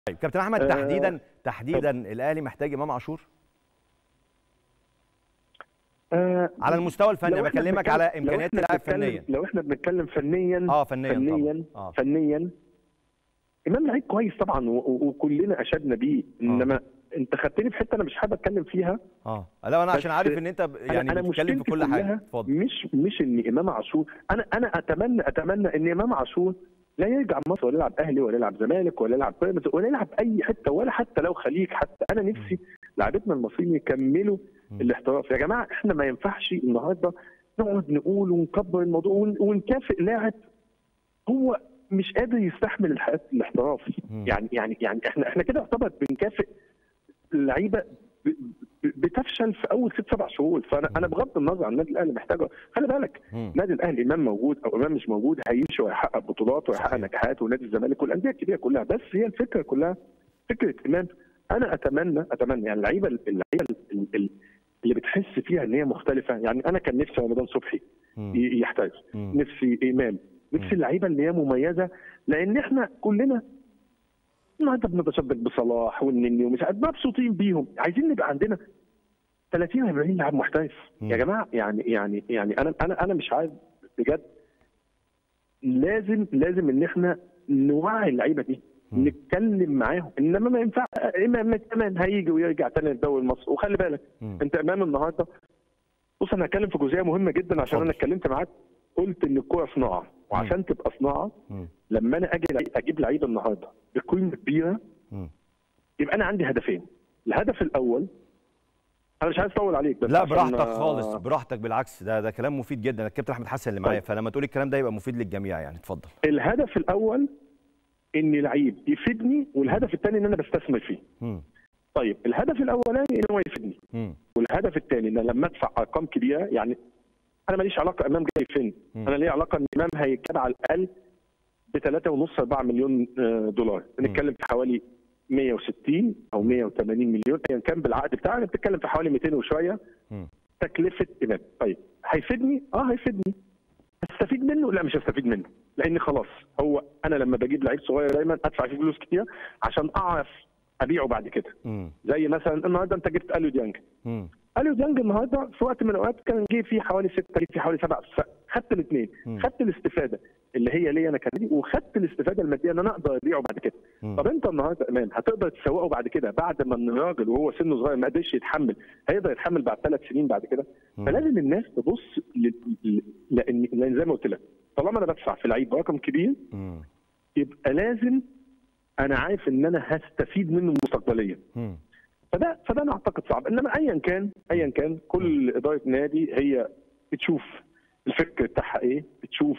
طيب كابتن احمد، تحديدا الاهلي محتاج امام عاشور على المستوى الفني. انا بكلمك على امكانيات اللاعب فنيا. لو احنا بنتكلم فنيا فنيا فنيا امام لعيب كويس طبعا وكلنا اشدنا بيه، انما انت خدتني في حته انا مش حابب اتكلم فيها. لا انا عشان عارف ان انت يعني بتتكلم في كل حاجه. اتفضل. مش ان امام عاشور، انا اتمنى ان امام عاشور لا يرجع مصر ولا يلعب اهلي ولا يلعب زمالك ولا يلعب بيراميدز ولا يلعب اي حته، ولا حتى لو خليج. حتى انا نفسي لاعبتنا المصريين يكملوا الاحتراف. يا جماعه احنا ما ينفعش النهارده نقعد نقول ونكبر الموضوع ونكافئ لاعب هو مش قادر يستحمل الاحتراف. يعني احنا كده يعتبر بنكافئ لعيبه بتفشل في اول 6-7 شهور. فانا بغض النظر عن النادي الاهلي محتاجه، خلي بالك نادي الاهلي امام موجود او امام مش موجود هيمشي ويحقق بطولات ويحقق نجاحات، ونادي الزمالك والانديه الكبيره كلها. بس هي الفكره كلها فكره امام. انا اتمنى يعني اللعيبه اللي بتحس فيها ان هي مختلفه. يعني انا كان نفسي رمضان صبحي يحترف، نفسي امام، نفسي اللعيبه اللي هي مميزه، لان احنا كلنا النهارده بنتشبك بصلاح والنني ومش مبسوطين بيهم. عايزين نبقى عندنا 30 40 لاعب محترف يا جماعه. يعني انا مش عارف بجد. لازم ان احنا نوعي اللعيبه دي، نتكلم معاهم. انما ما ينفع امام كمان هيجي ويرجع تاني للدوري المصري. وخلي بالك انت امام النهارده، بص انا هتكلم في جزئيه مهمه جدا عشان انا اتكلمت معاك قلت ان الكوره صناعه، وعشان تبقى صناعه لما انا اجيب لعيبه النهارده بقيمه كبيره يبقى انا عندي هدفين. الهدف الاول، انا مش عايز اطول عليك بس لا براحتك خالص، براحتك، بالعكس ده كلام مفيد جدا. الكابتن احمد حسن اللي معايا، فلما تقول الكلام ده يبقى مفيد للجميع يعني. اتفضل. الهدف الاول ان لعيب يفيدني، والهدف الثاني ان انا بستثمر فيه. طيب الهدف الاولاني ان هو يفيدني، والهدف الثاني ان لما ادفع ارقام كبيره. يعني انا ماليش علاقه امام جاي فين، انا ليا علاقه ان امام هيتكلم على الاقل ب 3.5-4 مليون دولار. بنتكلم في حوالي 160 او 180 مليون ايا كان بالعقد بتاعنا، بتتكلم في حوالي 200 وشويه تكلفه امام. طيب هيفيدني؟ هيفيدني. هستفيد منه؟ لا مش هستفيد منه، لان خلاص هو انا لما بجيب لعيب صغير دايما ادفع فيه فلوس كتير عشان اعرف ابيعه بعد كده. زي مثلا النهارده انت جبت اليو ديانج. اليو ديانج النهارده في وقت من الاوقات كان جه فيه حوالي 6، جه فيه حوالي 7. خدت الاثنين، خدت الاستفاده اللي هي ليا انا كنادي، وخدت الاستفاده الماديه ان انا اقدر ابيعه بعد كده. طب انت النهارده امام هتقدر تسوقه بعد كده بعد ما الراجل وهو سنه صغير ما قدرش يتحمل، هيقدر يتحمل بعد 3 سنين بعد كده. فلازم الناس تبص لان زي ما قلت لك طالما انا بدفع في لعيب رقم كبير يبقى لازم انا عارف ان انا هستفيد منه مستقبليا. فده انا اعتقد صعب. انما ايا كان كل اداره نادي هي بتشوف الفكر بتاعها ايه، بتشوف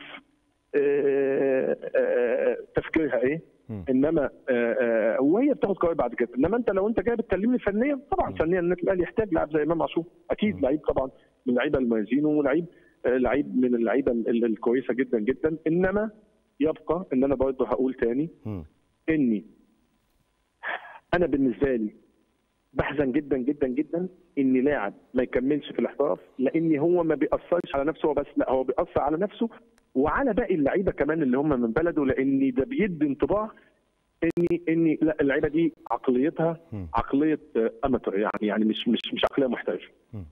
تفكيرها ايه، انما وهي بتاخد قرار بعد كده. انما انت لو انت جاي بتكلمني فنيا، طبعا فنيا النادي الاهلي يحتاج لاعب زي امام عاشور، اكيد لعيب طبعا من اللعيبه المميزين، ولعيب من اللعيبه الكويسه جدا جدا. انما يبقى ان انا برضه هقول تاني اني انا بالنسبه لي بحزن جدا جدا جدا ان لاعب ما يكملش في الاحتراف، لان هو ما بيأثرش على نفسه هو بس، لا هو بيأثر على نفسه وعلى باقي اللعيبه كمان اللي هم من بلده، لان ده بيدي انطباع ان لا اللعيبه دي عقليتها عقليه اماتور، يعني مش عقليه محترفه.